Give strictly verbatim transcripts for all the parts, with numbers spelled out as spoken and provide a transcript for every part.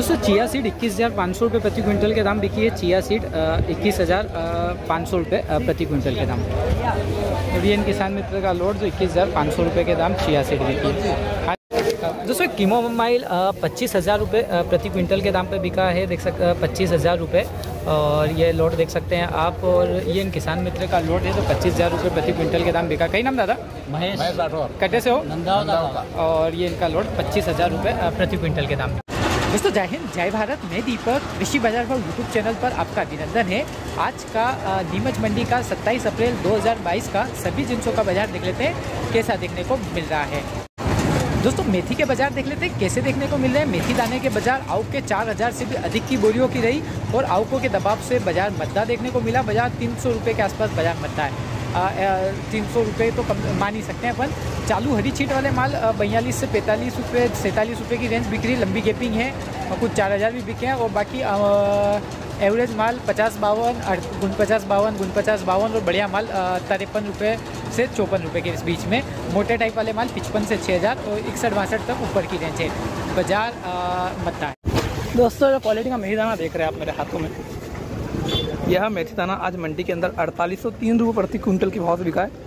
दोस्तों chia seed इक्कीस हज़ार पाँच सौ रुपये प्रति क्विंटल के दाम बिकी है। चिया सीड इक्कीस हज़ार पाँच सौ रुपये प्रति क्विंटल के दाम। इंडियन किसान मित्र का लोड जो इक्कीस हज़ार पाँच सौ रुपये के दाम चिया सीड बिकी है। दोस्तों कीमोमाइल पच्चीस हज़ार रुपये प्रति क्विंटल के दाम पे बिका है। देख सकते पच्चीस हज़ार रुपये और ये लोड देख सकते हैं आप। और ये इन किसान मित्र का लोड है तो पच्चीस हज़ार रुपये प्रति क्विंटल के दाम बिका। कई नाम दादा? महेश राठौर। कटे से हो? और ये इनका लोड पच्चीस हज़ार रुपये प्रति क्विंटल के दाम। दोस्तों जय हिंद जय भारत, मैं दीपक कृषि बाजार भाव यूट्यूब चैनल पर आपका अभिनंदन है। आज का नीमच मंडी का सत्ताईस अप्रैल दो हज़ार बाईस का सभी जिनसों का बाजार देख लेते हैं कैसा देखने को मिल रहा है। दोस्तों मेथी के बाजार देख लेते हैं कैसे देखने को मिल रहे हैं। मेथी दाने के बाजार आउक के चार हज़ार से भी अधिक की बोरियों की रही और आउकों के दबाव से बाजार मद्दा देखने को मिला। बाजार तीन सौ रुपये के आसपास बाजार मद्दा है। तीन सौ रुपये तो कम मान ही सकते हैं अपन। चालू हरी छीट वाले माल बयालीस से पैंतालीस रुपये सैंतालीस रुपये की रेंज बिक रही। लंबी गैपिंग है और कुछ चार हज़ार भी बिके हैं। और बाकी एवरेज माल पचास बावन गुन पचास बावन गुन पचास बावन और बढ़िया माल तिरपन रुपये से चौपन रुपये के बीच में। मोटे टाइप वाले माल पचपन से छः हज़ार और इकसठ बासठ तक ऊपर की रेंज है। बाजार मत्ता है। दोस्तों जो क्वालिटी का मेथी दाना देख रहे हैं आप मेरे हाथों में, यह मेथी दाना आज मंडी के अंदर अड़तालीस सौ तीन रुपये प्रति क्विंटल के भाव से बिका है।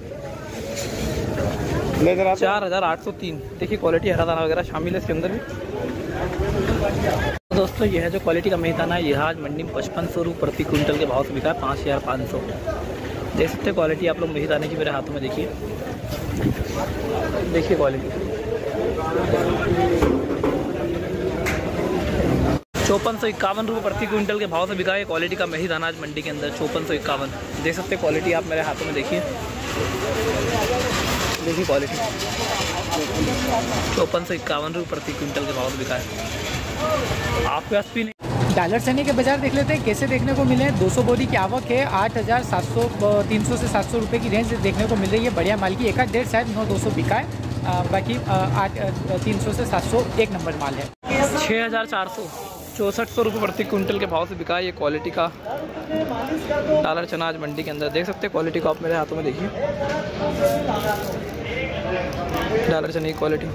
चार हज़ार आठ सौ तीन। देखिए क्वालिटी हरा दाना वगैरह शामिल है इसके अंदर भी। दोस्तों यह जो क्वालिटी का मेथी दाना है यह आज मंडी में पचपन सौ रुपये प्रति क्विंटल के भाव से बिका है। पाँच हज़ार पाँच सौ। देख सकते हैं क्वालिटी आप लोग मेथी दाने की मेरे हाथों में देखिए। देखिए क्वालिटी चौपन सौ इक्यावन रुपये प्रति क्विंटल के भाव से बिका है। क्वालिटी का मेथी दाना आज मंडी के अंदर चौपन सौ इक्यावन। देख सकते हैं क्वालिटी आप मेरे हाथों में देखिए। देखिए क्वालिटी चौपन सौ इक्यावन रुपये प्रति क्विंटल के भाव से बिका है। आपके पास भी नहीं। डॉलर चने के बाजार देख लेते हैं कैसे देखने को मिले हैं। दो सौ बोरी की आवक है। आठ हज़ार सात सौ तीन सौ से सात सौ रुपये की रेंज देखने को मिल रही है। बढ़िया माल की एक आध डेढ़ शायद नौ दो सौ बिका है। आ, बाकी आठ तीन सौ से सात सौ एक नंबर माल है। छः हज़ार चार सौ चौंसठ सौ रुपये प्रति क्विंटल के भाव से बिका है। ये क्वालिटी का डॉलर चना आज मंडी के अंदर। देख सकते हैं क्वालिटी को आप मेरे हाथों में देखिए। डॉलर चने की क्वालिटी।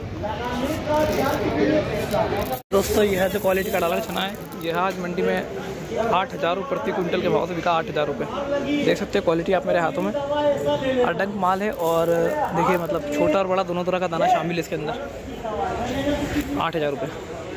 दोस्तों यह जो क्वालिटी का डॉलर चना है यह आज मंडी में आठ हज़ार रुपये प्रति क्विंटल के भाव से बिका। आठ हज़ार रुपये। देख सकते हैं क्वालिटी आप मेरे हाथों में। अडंग माल है और देखिए मतलब छोटा और बड़ा दोनों तरह का दाना शामिल है इसके अंदर। आठ हज़ार रुपये।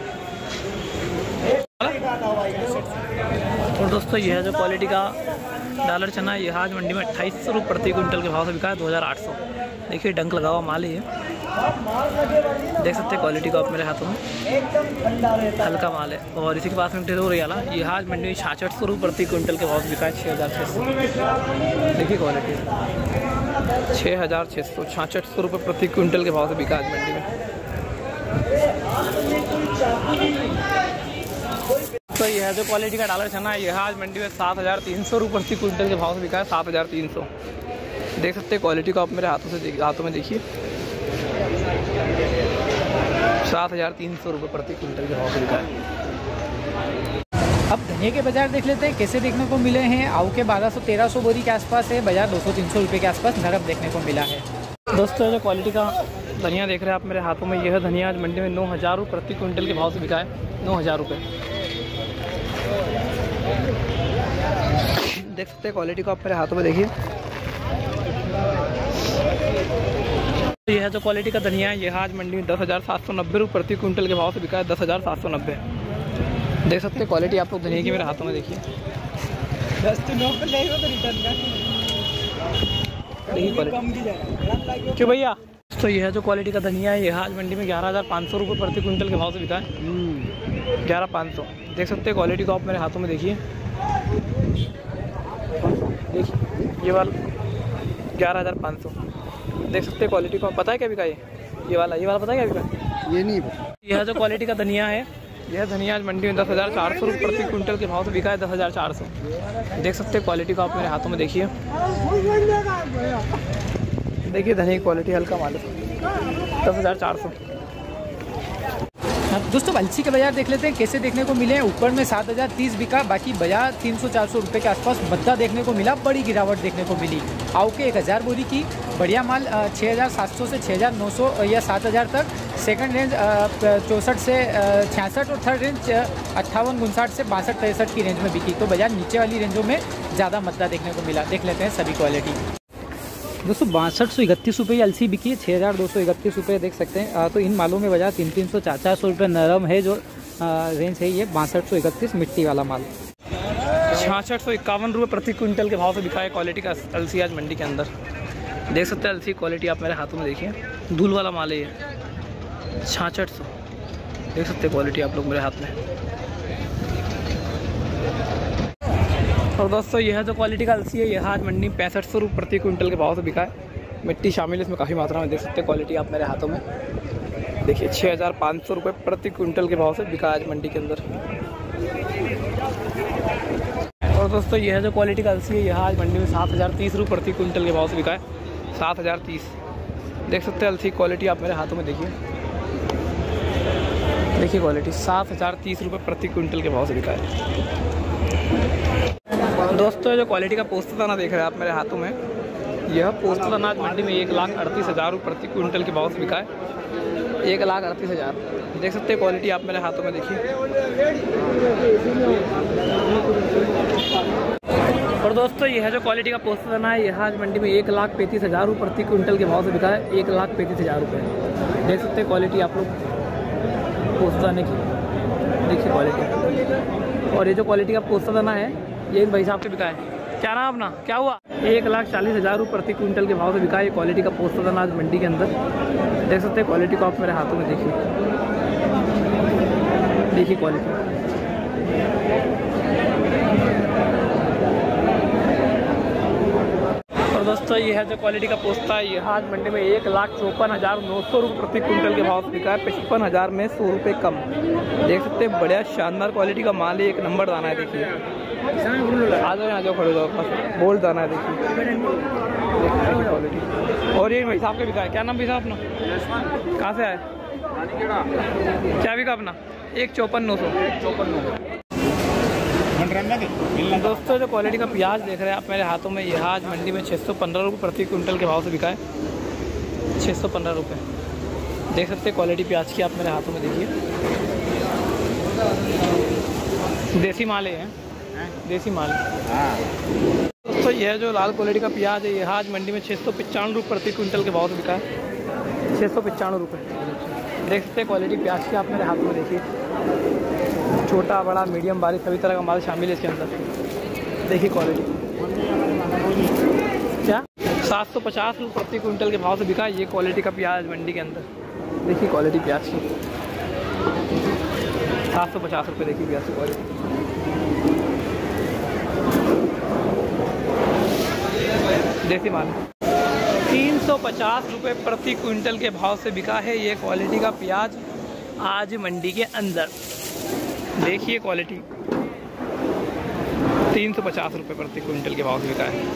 और दोस्तों यह जो क्वालिटी का डॉलर चना है यह आज मंडी में अट्ठाईस सौ रुपये प्रति क्विंटल के भाव से बिका है। दो हज़ार आठ सौ। देखिए डंक लगा हुआ माल है ये। देख सकते हैं क्वालिटी को आप मेरे हाथों में। हल्का माल है और इसी के पास में टेरो रियाला यह आज मंडी में छियासठ सौ रुपये प्रति क्विंटल के भाव से बिका है। छः हज़ार छः सौ। देखिए क्वालिटी छः हज़ार छः सौ छियासठ सौ रुपये प्रति क्विंटल के भाव से बिका आज मंडी में। तो यह जो क्वालिटी का डॉलर चना है यह आज मंडी में सात हज़ार तीन सौ रुपये प्रति क्विंटल के भाव से बिका है। सात हज़ार तीन सौ। देख सकते हैं क्वालिटी को आप मेरे हाथों से हाथों में देखिए। सात हज़ार तीन सौ रुपये प्रति क्विंटल के भाव से बिका है। अब धनिया के बाजार देख लेते हैं कैसे देखने को मिले हैं। आऊ के बारह सौ तेरह सौ बोरी के आसपास है। बाजार दो सौ तीन सौ रुपये के आसपास नरम देखने को मिला है। दोस्तों जो क्वालिटी का धनिया देख रहे हैं आप मेरे हाथों में यह धनिया आज मंडी में नौ हज़ार रुपये प्रति क्विंटल के भाव से बिका है। नौ हज़ार रुपये। देख सकते हैं क्वालिटी को आप मेरे हाथों में देखिए। यह जो क्वालिटी का धनिया है यह आज मंडी में दस हज़ार सात सौ नब्बे रुपये प्रति क्विंटल के भाव से बिका है। दस हज़ार सात सौ नब्बे। देख सकते हैं क्वालिटी आप लोग धनिया की मेरे हाथों में देखिए। देखिए क्वालिटी क्यों भैया। तो यह जो क्वालिटी का धनिया है यह आज मंडी में ग्यारह हज़ार पाँच सौ रुपये प्रति क्विंटल के भाव से बिका है। ग्यारह पाँच सौ। देख सकते हैं क्वालिटी को आप मेरे हाथों में देखिए। देखिए ये वाला ग्यारह हज़ार पाँच सौ। देख सकते हैं क्वालिटी को। पता है क्या बिका ये ये वाला ये वाला पता है क्या बिका? ये नहीं। यह जो क्वालिटी का धनिया है यह धनिया आज मंडी में दस हज़ार चार सौ रुपये प्रति क्विंटल के भाव से बिका है। दस हज़ार चार सौ। देख सकते हैं क्वालिटी को आप मेरे हाथों में देखिए। देखिए धनिया की क्वालिटी हल्का माल है। दस हज़ार चार सौ। दोस्तों अलसी के बाजार देख लेते हैं कैसे देखने को मिले हैं। ऊपर में सात हज़ार तीस बिका, बाकी बाजार तीन सौ चार सौ रुपये के आसपास भद्दा देखने को मिला, बड़ी गिरावट देखने को मिली। आओ के एक हज़ार बोरी की बढ़िया माल छः हज़ार सात सौ से छः हज़ार नौ सौ या सात हज़ार तक, सेकंड रेंज चौंसठ से छियासठ और थर्ड रेंज अट्ठावन उनसाठ से बासठ तिरसठ की रेंज में बिकी। तो बाजार नीचे वाली रेंजों में ज़्यादा मद्दा देखने को मिला। देख लेते हैं सभी क्वालिटी। दोस्तों बासठ सौ इकतीस रुपये अलसी बिकी है, छः हज़ार दो सौ इकतीस रुपये देख सकते हैं। आ, तो इन मालों में बाजार तीन तीन सौ चार चार सौ रुपये नरम है जो आ, रेंज है ये बासठ सौ इकतीस मिट्टी वाला माल। छियासठ सौ इक्यावन रुपये प्रति क्विंटल के भाव से बिका है क्वालिटी का अलसी आज मंडी के अंदर। देख सकते हैं अलसी क्वालिटी आप मेरे हाथों में देखिए, धूल वाला माल है ये, छियासठ सौ देख सकते हैं क्वालिटी आप लोग मेरे हाथ में। और दोस्तों यह है जो क्वालिटी का अलसी है, यह आज मंडी में पैंसठ सौ रुपये प्रति क्विंटल के भाव से बिका है। मिट्टी शामिल है इसमें काफ़ी मात्रा में, देख सकते हैं क्वालिटी आप मेरे हाथों में देखिए। छः हज़ार पाँच सौ रुपये प्रति क्विंटल के भाव से बिका आज मंडी के अंदर। और दोस्तों यह है जो क्वालिटी का अलसी है, यह आज मंडी में सात हज़ार तीस रुपये प्रति क्विंटल के भाव से बिका है, सात हज़ार तीस देख सकते हैं अलसी क्वालिटी आप मेरे हाथों में देखिए। देखिए क्वालिटी सात हज़ार तीस रुपये प्रति क्विंटल के भाव से बिका है। दोस्तों जो क्वालिटी का पोस्ता दाना देख रहे हैं आप मेरे हाथों में, यह पोस्ता दाना आज मंडी में एक लाख अड़तीस हज़ार रुपये प्रति क्विंटल के भाव से बिका है, एक लाख अड़तीस हज़ार देख सकते हैं क्वालिटी आप मेरे हाथों में देखिए। और दोस्तों यह जो क्वालिटी का पोस्ता दाना है, यह आज मंडी में एक लाख पैंतीस हज़ार रुपये प्रति क्विंटल के भाव से बिका है, एक लाख पैंतीस हज़ार रुपये देख सकते हैं क्वालिटी आप लोग पोस्ता दाने की देखिए क्वालिटी। और ये जो क्वालिटी का पोस्ता दाना है ये इन भाई साहब से बिका है। क्या नाम अपना, क्या हुआ? एक लाख चालीस हज़ार रुपये प्रति क्विंटल के भाव से बिका है क्वालिटी का पोस्ता दाना आज मंडी के अंदर। देख सकते हैं क्वालिटी को आप मेरे हाथों में देखिए, देखिए क्वालिटी। और दोस्तों ये है जो क्वालिटी का पोस्ता है, यह आज मंडी में एक लाख चौपन हज़ार नौ सौ रुपये प्रति क्विंटल के भाव से बिका है, पचपन हज़ार में सौ रुपये कम। देख सकते हैं बढ़िया शानदार क्वालिटी का माल है, एक नंबर दाना है देखिए। आ जाओ यहाँ जाओ खड़े जाओ, बोल्ड दाना है देखिए, देखिए क्वालिटी। और ये भाई साहब के बिका है, क्या नाम भाई साहब अपना, कहाँ से आए, क्या बिका अपना? एक चौपन नौ सौ चौपन नौ सौ। दोस्तों जो क्वालिटी का प्याज देख रहे हैं आप मेरे हाथों में, यह आज मंडी में छः सौ पंद्रह रुपये प्रति क्विंटल के भाव से बिका है, छः सौ पंद्रह रुपये देख सकते हैं क्वालिटी प्याज की आप मेरे हाथों में देखिए। देसी माल है, देसी माल। दोस्तों यह जो लाल क्वालिटी का प्याज है, यह आज मंडी में छः सौ पचानवे रुपये प्रति क्विंटल के भाव से बिका है, छः सौ पचानवे रुपये देख सकते हैं क्वालिटी प्याज की आप मेरे हाथों में देखिए। छोटा बड़ा मीडियम बारीक सभी तरह का माल शामिल है इसके अंदर, देखिए क्वालिटी। क्या सात सौ पचास रुपये प्रति क्विंटल के भाव से बिका है ये क्वालिटी का प्याज मंडी के अंदर, देखिए क्वालिटी प्याज की सात सौ पचास रुपये देखिए प्याज की क्वालिटी। देसी माल तीन सौ पचास रुपये प्रति क्विंटल के भाव से बिका है ये क्वालिटी का प्याज आज मंडी के अंदर, देखिए क्वालिटी तीन सौ पचास रुपये प्रति क्विंटल के भाव से बिका है।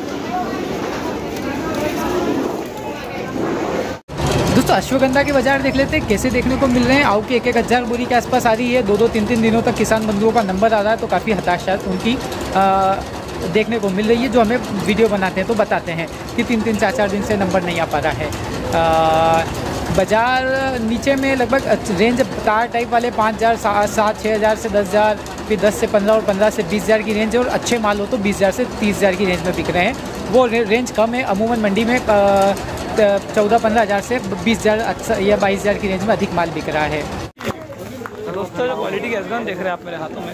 दोस्तों अश्वगंधा के बाजार देख लेते हैं कैसे देखने को मिल रहे हैं। आओ की एक एक हज़ार बोरी के आसपास आ रही है, दो दो तीन तीन दिनों तक किसान बंधुओं का नंबर आ रहा है, तो काफ़ी हताशात उनकी आ, देखने को मिल रही है। जो हमें वीडियो बनाते हैं तो बताते हैं कि तीन तीन चार चार दिन से नंबर नहीं आ पा रहा है। आ, बाज़ार नीचे में लगभग रेंज तार टाइप वाले पाँच हज़ार सात छः हज़ार से दस हज़ार, फिर दस से पंद्रह और पंद्रह से बीस हज़ार की रेंज है, और अच्छे माल हो तो बीस हज़ार से तीस हज़ार की रेंज में बिक रहे हैं। वो रेंज कम है, अमूमन मंडी में चौदह पंद्रह हज़ार से बीस हज़ार या बाईस हज़ार की रेंज में अधिक माल बिक रहा है। दोस्तों जो क्वालिटी की अजगन देख रहे हैं आप मेरे हाथों में,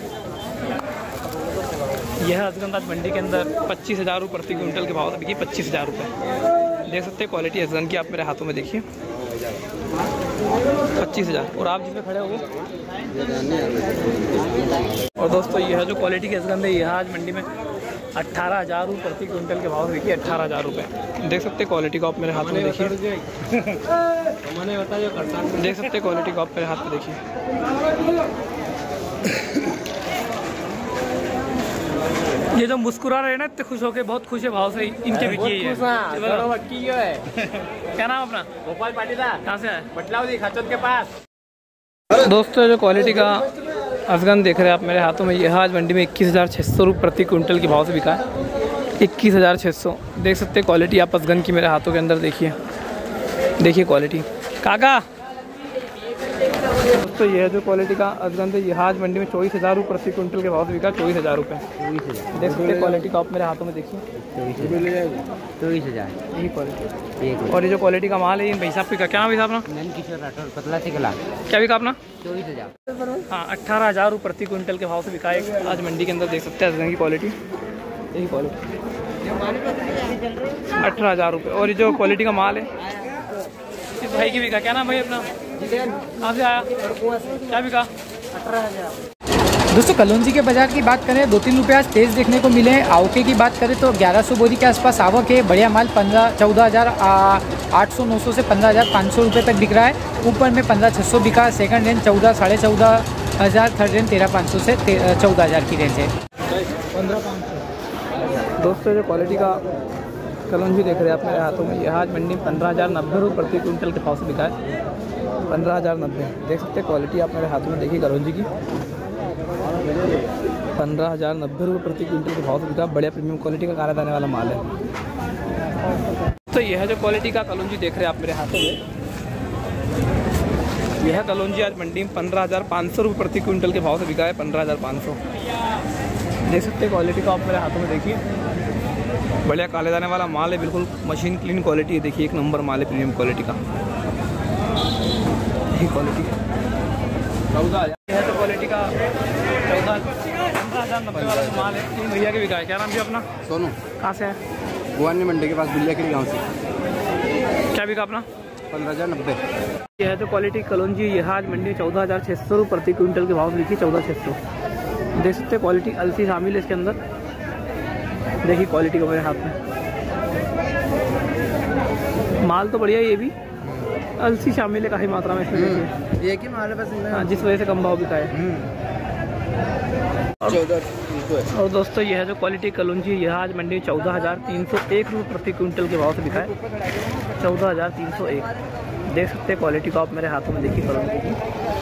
यह अजगन आज मंडी के अंदर पच्चीस हज़ार रुपये प्रति क्विंटल के भाव से बिकी, पच्चीस हज़ार रुपये देख सकते हैं क्वालिटी अजगन की आप मेरे हाथों में देखिए, पच्चीस हज़ार। और आप जिसमें खड़े हो और दोस्तों यह है जो क्वालिटी की अजगन है, यह आज मंडी में अट्ठारह हज़ार रुपये प्रति क्विंटल के भाव से बिकी, अट्ठारह हज़ार रुपये देख सकते हैं क्वालिटी को आप मेरे हाथ में देखिए, देख सकते हैं क्वालिटी को आप मेरे हाथ में देखिए। ये जो मुस्कुरा रहे हैं ना इतने खुश होके, बहुत खुश है भाव से इनके बिकी है। क्या नाम अपना? गोपाल पाटीदार। कहाँ से आए? बटलावदी खाचोद के पास। दोस्तों जो क्वालिटी का अफगान देख रहे हैं आप मेरे हाथों में, यह आज मंडी में इक्कीस हज़ार छः सौ रुपये प्रति कुंटल के भाव से बिका है। इक्कीस हज़ार छः सौ देख सकते हैं क्वालिटी आप अफगान की मेरे हाथों के अंदर देखिए, देखिए क्वालिटी काका। दोस्तों यह जो क्वालिटी का अफगान है यह आज मंडी में चौबीस हज़ार रुपये प्रति कुंटल के भाव से बिका, चौबीस हज़ार रुपये देख सकते हैं क्वालिटी का आप मेरे हाथों में देखिए, चौबीस हज़ार यही क्वालिटी। और ये जो क्वालिटी का माल है इन भाई साहब का क्या नाम है साहब अपना? किशोर राठौर, पतला से गला। क्या बिका अपना? चौबीस हज़ार। हाँ अट्ठारह हज़ार रुपये प्रति कुंटल के भाव से बिका है आज मंडी के अंदर, देख सकते हैं अफगान की क्वालिटी, यही क्वालिटी अठारह हज़ार रुपये। और ये जो क्वालिटी का माल है इस भाई की बिका, क्या नाम भाई अपना? कहाँ से आया, क्या बिका? अठारह हज़ार। दोस्तों कलौंजी के बाजार की बात करें, दो तीन रुपये आज तेज़ देखने को मिले हैं। आवके की बात करें तो ग्यारह सौ बोरी के आसपास आवक है। बढ़िया माल पंद्रह चौदह हज़ार आठ सौ नौ सौ से पंद्रह हज़ार पाँच सौ रुपये तक बिक रहा है। ऊपर में पंद्रह छः सौ बिका। सेकंड रेंज चौदह साढ़े चौदह हज़ार, थर्ड रेंज तेरह पाँच सौ से चौदह हज़ार की रेंज है। पंद्रह पाँच सौ। दोस्तों जो क्वालिटी का कलौंजी देख रहे हैं आप मेरे हाथों में, यह आज मंडी में पंद्रह हज़ार नब्बे रुपये प्रति कुंटल के भाव से बिका है, पंद्रह हज़ार नब्बे देख सकते हैं क्वालिटी आप मेरे हाथों में देखिए कलौंजी की, पंद्रह हज़ार नब्बे रुपये प्रति क्विंटल के भाव से बिका। बढ़िया प्रीमियम क्वालिटी का काला दाने वाला माल है। तो यह जो क्वालिटी का कलौंजी देख रहे हैं आप मेरे हाथों में, यह कलौंजी आज मंडी में पंद्रह हज़ार पाँच सौ रुपये प्रति क्विंटल के भाव से बिका है, पंद्रह हज़ार पाँच सौ देख सकते हैं क्वालिटी का आप मेरे हाथों में देखिए। बढ़िया काले दाने वाला माल है, बिल्कुल मशीन क्लीन क्वालिटी है, देखिए एक नंबर माल है प्रीमियम क्वालिटी का, यही क्वालिटी है। तो क्वालिटी का चौदह पंद्रह हज़ार नब्बे वाला माल है, तीन भैया के बिका है। क्या नाम जी अपना? सोनू। कहाँ से है? गुवानी मंडी के पास बिल्लियाखेड़ी गाँव से। क्या बिका अपना? पंद्रह हज़ार नब्बे। यह है तो क्वालिटी कलौंजी, यह आज मंडी चौदह हज़ार छः सौ रुपये प्रति क्विंटल के भाव से लिखी, चौदह छः सौ देख सकते हैं। क्वालिटी अलसी शामिल है इसके अंदर, देखिए क्वालिटी को मेरे हाथ में। माल तो बढ़िया, ये भी अलसी शामिल है काफ़ी मात्रा में इसमें, एक ही माल है बस, हाँ, जिस वजह से कम भाव बिका है। और दोस्तों यह जो क्वालिटी कलौंजी यह आज मंडी में चौदह हज़ार तीन सौ एक रुपये प्रति क्विंटल के भाव से बिका है, चौदह हज़ार तीन सौ एक देख सकते हैं क्वालिटी को आप मेरे हाथों में देखिए कलौंजी की,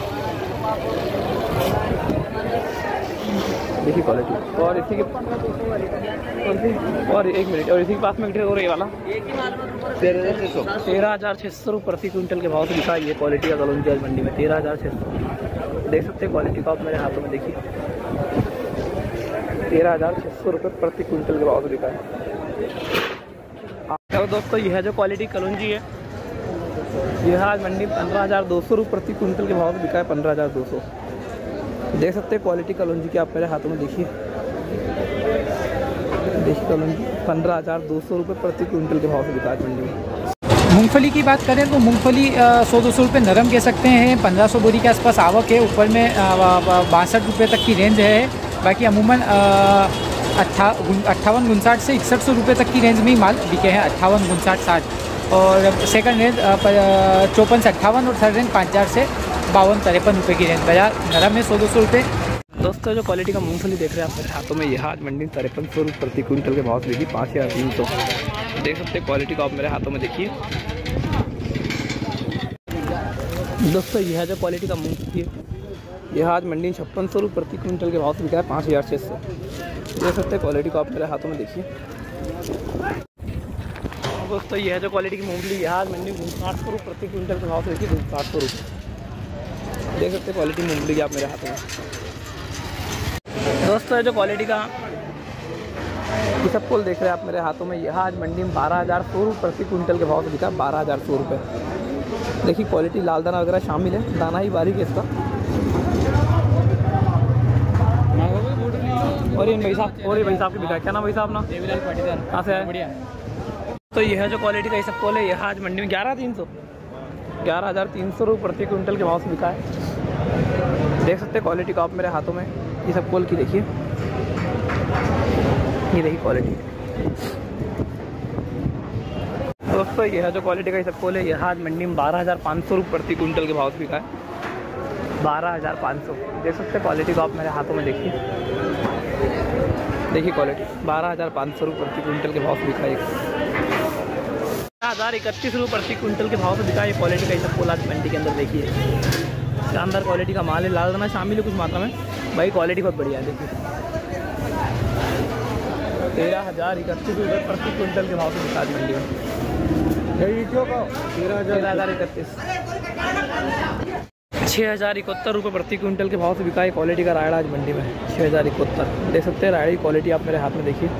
देखिए क्वालिटी। और इसी के और एक मिनट और इसी के पास में हो रही वाला तेरह हज़ार छः सौ रुपये प्रति क्विंटल के भाव से बिका ये क्वालिटी का कलौंजी आज मंडी में, तेरह हज़ार छः सौ देख सकते हैं क्वालिटी को आप मेरे हाथों में देखिए, तेरह हज़ार छः सौ रुपये प्रति क्विंटल के भाव से बिका है। तो दोस्तों यह जो क्वालिटी कलौंजी है यह आज मंडी में पंद्रह हज़ार दो सौ रुपये प्रति क्विंटल के भाव से बिका है, पंद्रह हज़ार दो सौ देख सकते हैं क्वालिटी कलौंजी की आप मेरे हाथों में देखिए, देखिए कलौंजी पंद्रह हज़ार दो सौ रुपये प्रति क्विंटल के भाव से बिका है मंडी में। मूंगफली की बात करें तो मूंगफली सौ दो सौ रुपये नरम कह सकते हैं, पंद्रह सौ बोरी के आसपास आवक है। ऊपर में बासठ रुपये तक की रेंज है। बाकी अमूमन अट्ठा अट्ठावन उनसाठ से इकसठ सौ रुपये तक की रेंज में ही माल बिके हैं, अट्ठावन उनसाठ साठ। और सेकंड रेंज चौपन से अट्ठावन और थर्ड रेंज पाँच हज़ार से बावन तिरपन रुपये की रेंज। बाजार नरम में सौ दो सौ रुपये। दोस्तों जो क्वालिटी का मूंगफली देख रहे हैं आप मेरे हाथों में, यह आज मंडी तिरपन सौ रुपये प्रति क्विंटल के भाव से बिकी, पाँच हज़ार तीन सौ देख सकते हैं क्वालिटी को आप मेरे हाथों में देखिए। दोस्तों यह जो क्वालिटी का मूंगफली है यह आज मंडी छप्पन सौ रुपये प्रति क्विंटल के भाव से बिका है, पाँच हज़ार छः सौ देख सकते हैं क्वालिटी को आप मेरे हाथों में देखिए। दोस्तों यह जो क्वालिटी की मूंगफली यह आज मंडी साठ सौ रुपये प्रति क्विंटल के भाव से बिकी, साठ सौ रुपये देख सकते हैं क्वालिटी मूंगफली की आप मेरे हाथों में। दोस्तों ये जो क्वालिटी का इसबगोल देख रहे हैं आप मेरे हाथों में, यह आज मंडी में बारह हज़ार सौ रुपये प्रति क्विंटल के भाव से बिका, बारह हज़ार सौ रुपये देखिए क्वालिटी, लाल दाना वगैरह शामिल है, दाना ही बारीक है इसका। और ये भाई साहब और ये भाई साहब की बिका, क्या नाम भाई साहब ना? कहाँ से है? बढ़िया। तो यह जो क्वालिटी का इसबगोल है यह आज मंडी में ग्यारह तीन सौ ग्यारह हज़ार तीन सौ रुपये प्रति क्विंटल के भाव से बिका है। देख सकते हैं क्वालिटी का आप मेरे हाथों में इसबगोल की देखिए, ये देखिए क्वालिटी। दोस्तों यह जो क्वालिटी का इसबगोल है यह आज मंडी में बारह हज़ार पाँच सौ रुपये प्रति क्विंटल के भाव से बिका है, बारह हज़ार पाँच सौ देख सकते हैं क्वालिटी को आप मेरे हाथों में देखिए, देखिए क्वालिटी बारह हज़ार पाँच सौ रुपये प्रति क्विंटल के भाव से बिका है, हज़ार इकतीस रुपये प्रति क्विंटल के भाव से बिका ये क्वालिटी का इसबगोल आज मंडी के अंदर देखिए। शानदार क्वालिटी का माल है, लाल दाना शामिल है कुछ मात्रा में। भाई क्वालिटी बहुत बढ़िया है। देखिए तेरह हज़ार इकतीस रुपये प्रति क्विंटल के भाव से बिका दी मंडी में। तेरह हज़ार इकतीस छः हज़ार इकहत्तर रुपये प्रति क्विंटल के भाव से बिका है क्वालिटी का रायड़ा आज मंडी में। छः हज़ार इकहत्तर देख सकते हैं रायड़ी क्वालिटी आप मेरे हाथ में देखिए।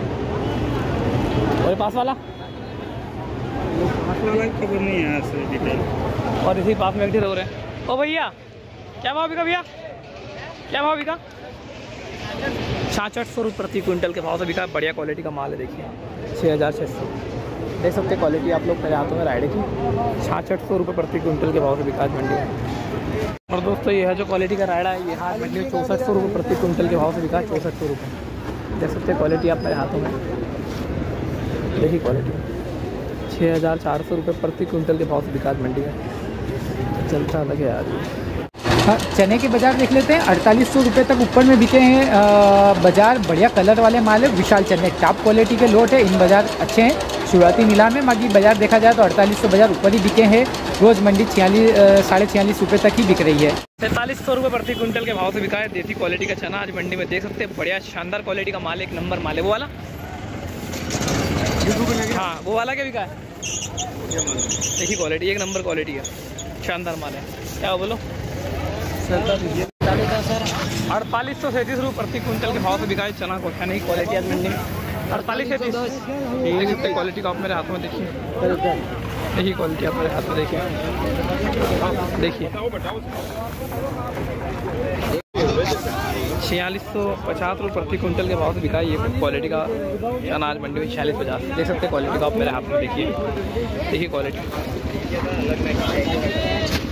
और पास वाला पास वाला खबर नहीं है सर डिटेल। और इसी पास में हो रहे हैं। ओ भैया क्या भाव बिका भैया, क्या भाव बिका? छाछठ सौ रुपये प्रति क्विंटल के भाव से बिका। बढ़िया क्वालिटी का माल है देखिए। छः हज़ार छः सौ देख सकते हैं क्वालिटी आप लोग मेरे हाथों में रायडे की। छाछठ सौ रुपये प्रति क्विंटल के भाव से बिका मंडी में। और दोस्तों ये है जो क्वालिटी का रायडा है, ये हाथ मंडी में चौंसठ सौ रुपये प्रति क्विंटल के भाव से बिका। चौंसठ सौ रुपये देख सकते हैं क्वालिटी आप मेरे हाथों में देखिए। क्वालिटी छः हज़ार चार सौ रुपये प्रति क्विंटल के भाव से बिका मंडी में। चलता अलग है आज। हाँ, चने के बाज़ार देख लेते हैं। अड़तालीस सौ रुपये तक ऊपर में बिके हैं बाज़ार। बढ़िया कलर वाले माल है, विशाल चने टॉप क्वालिटी के लोट है। इन बाज़ार अच्छे हैं शुरुआती नीलाम में। बाकी बाज़ार देखा जाए तो अड़तालीस सौ बाज़ार ऊपर ही बिके हैं। रोज़ मंडी छियालीस साढ़े छियालीस रुपये तक ही बिक रही है। तैंतालीस सौ रुपये प्रति क्विंटल के भाव से बिका है देसी क्वालिटी का चना आज मंडी में। देख सकते हैं बढ़िया शानदार क्वालिटी का माल, एक नंबर माल है। वो वाला हाँ वो वाला क्या बिका है? देखिए क्वालिटी एक नंबर क्वालिटी है, शानदार माल है। क्या बोलो सर? अड़तालीस सौ सैंतीस रुपये प्रति क्विंटल के भाव से बिका है चना को। नहीं क्वालिटी आज मंडी में अड़तालीस सैंतीस देख सकते क्वालिटी का आप मेरे हाथ में देखिए। देखिए क्वालिटी आप मेरे हाथ में देखिए देखिए छियालीस सौ पचास रुपये प्रति क्विंटल के भाव से बिका है ये क्वालिटी का अनाज मंडी में। छियालीस पचास देख सकते हैं क्वालिटी का आप मेरे हाथ में देखिए। देखिए क्वालिटी